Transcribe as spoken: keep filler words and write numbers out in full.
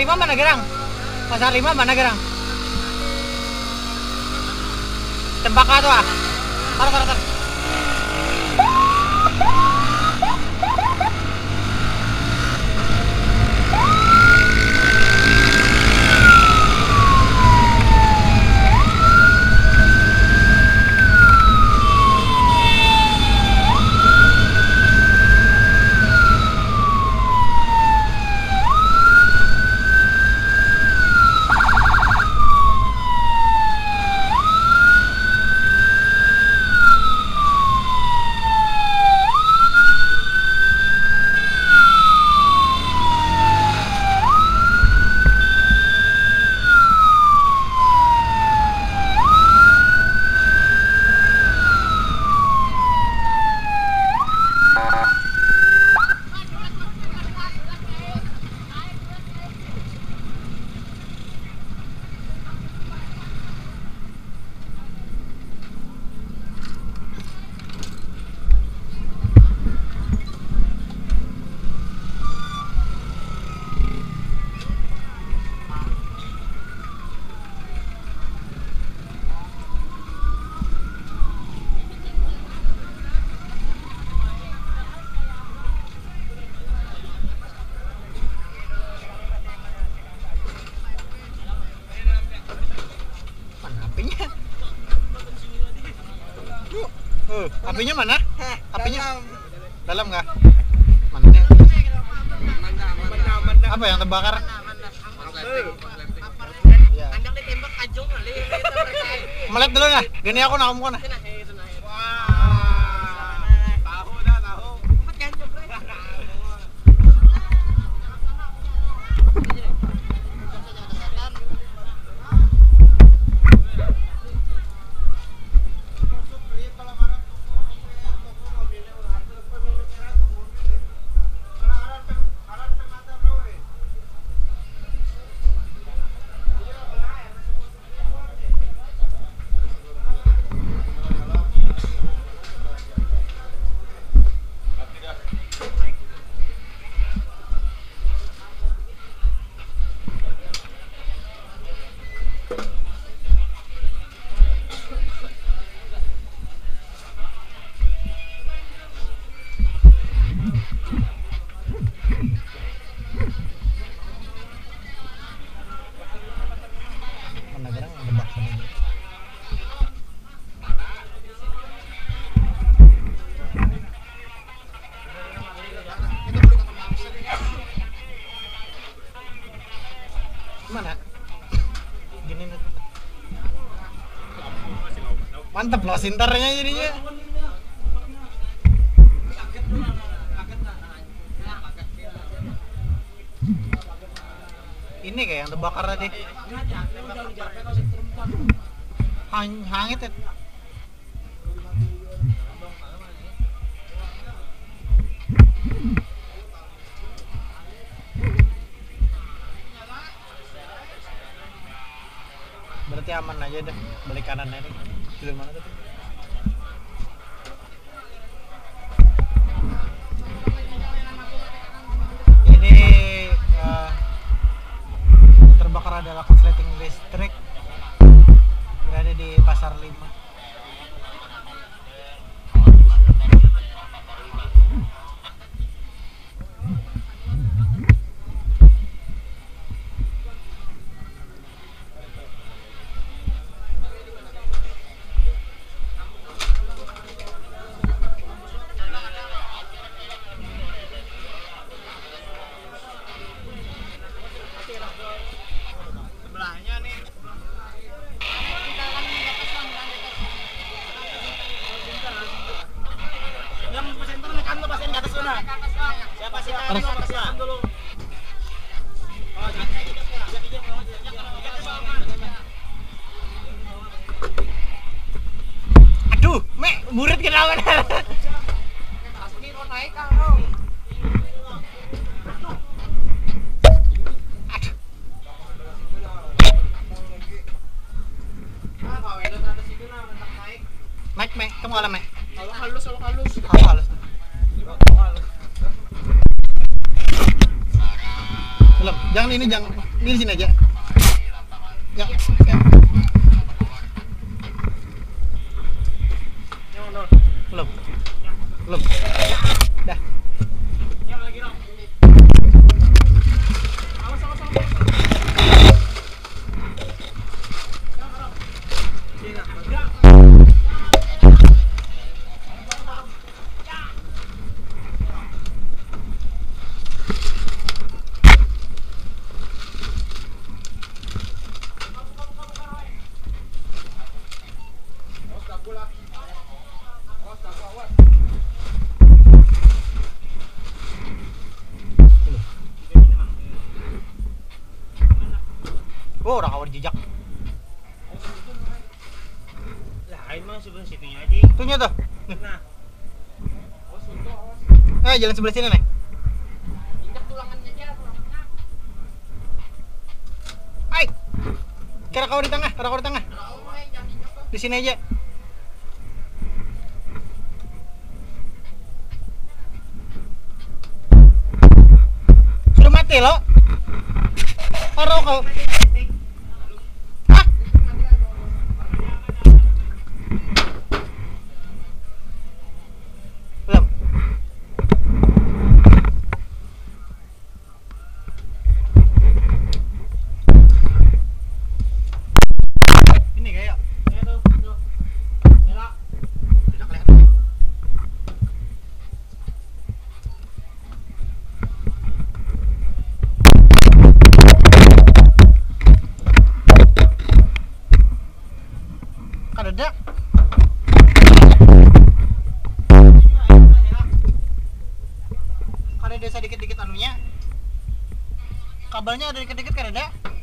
lima mana gerang? Pasar lima mana gerang? Cempaka tuh ah. Taruh taruh taruh. Uh, apinya mana? Apinya dalam nggak? Mana nih? Apa yang terbakar? Andak ditembak ajong kali. Melet dulu ya. Gini aku nak ngomong. Tahu dah tahu. Mana? Gini nih. Mantep loh sinternya jadinya. Ini kayak yang terbakar tadi. Hang hangit ya. Berarti aman aja deh, balik kanan aja. Di mana tadi? Ini uh, terbakar adalah korsleting listrik berada di Pasar lima. Sebelahnya nih. Yang presenter nih kan lo pasin ke atas sana. Siapa sih yang nomor satu dulu? Aduh, Mek, murid kenapa? Asli lo naik kalau. Naik, Mek, kamu kalah, Mek. Kalau halus, kalau halus. Aku halus. Belum, jangan ini, jangan. Ini di sini aja. Ya. Ya. Belum. Belum. Dah. Oh, udah kawan jejak. Lain mah sebelah situnya aja. Itunya tuh. Nih. Nah. Eh, jalan sebelah sini nih. Injak tulangannya aja, tulangannya. Ai. Kira kau di tengah, kira kau di tengah. Di sini aja. Sudah mati lo. Taruh kau. Hah? Belum. Ini kayak. Ya tuh, tuh. Elak. Tidak kelihatan. Ada. Ada desa dikit-dikit anunya. Kabelnya ada dikit-dikit kan ada.